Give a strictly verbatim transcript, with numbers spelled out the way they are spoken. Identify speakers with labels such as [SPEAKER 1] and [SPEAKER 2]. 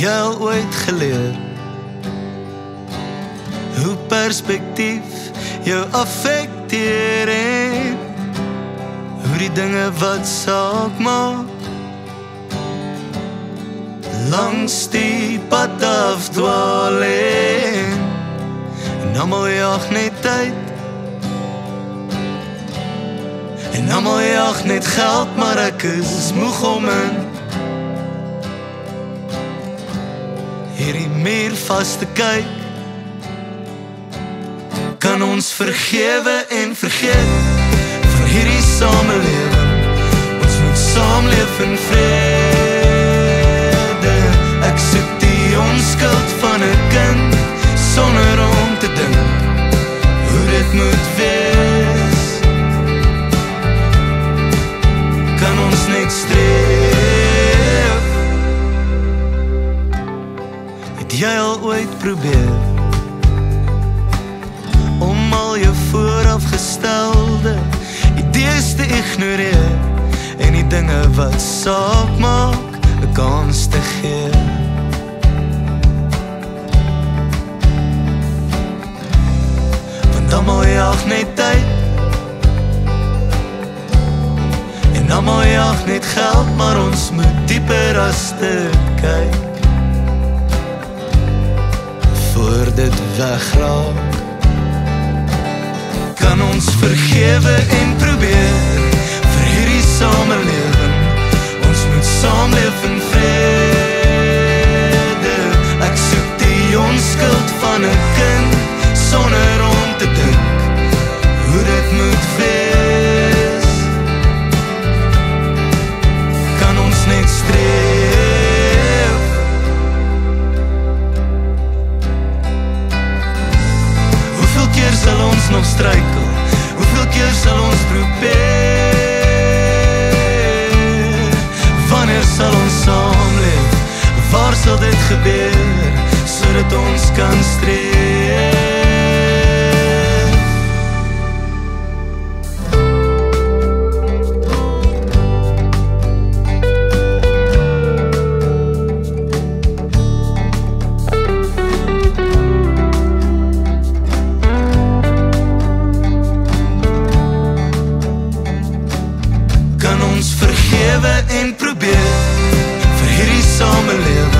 [SPEAKER 1] jy al ooit geleer hoe perspektief jou affekteer en hoe die dinge wat saak maak langs die pad afdwaal en en almal jag net tyd en almal jag net geld, maar ek is moeg om in hierdie muur vas te kyk. Kan ons vergewe en vergeet van hierdie samelewing. Ons moet saamleef in vrede. Ek soek die onskuld van 'n kind sonder om te dink hoe dit moet wees. Kan ons net streef? Het jy al ooit probeer om al jou voorafgestelde idees te ignoreer en die dinge wat saak maak 'n kans te gee? Want almal jag net tyd en almal jag net geld, maar ons moet dieper as dit kyk voor dit wegraak. Kan ons vergewe en probeer vir hierdie samelewing. Ons moet saamleef in vrede. Ek soek die onskuld van 'n kind sonder om te dink hoe dit moet wees. Kan ons net streef? Hoeveel keer sal ons nog struikel? Hoeveel keer sal ons probeer? Wanneer sal ons saamleef? Waar sal dit gebeur? Sodat ons kan streef. En probeer vir hierdie samelewing.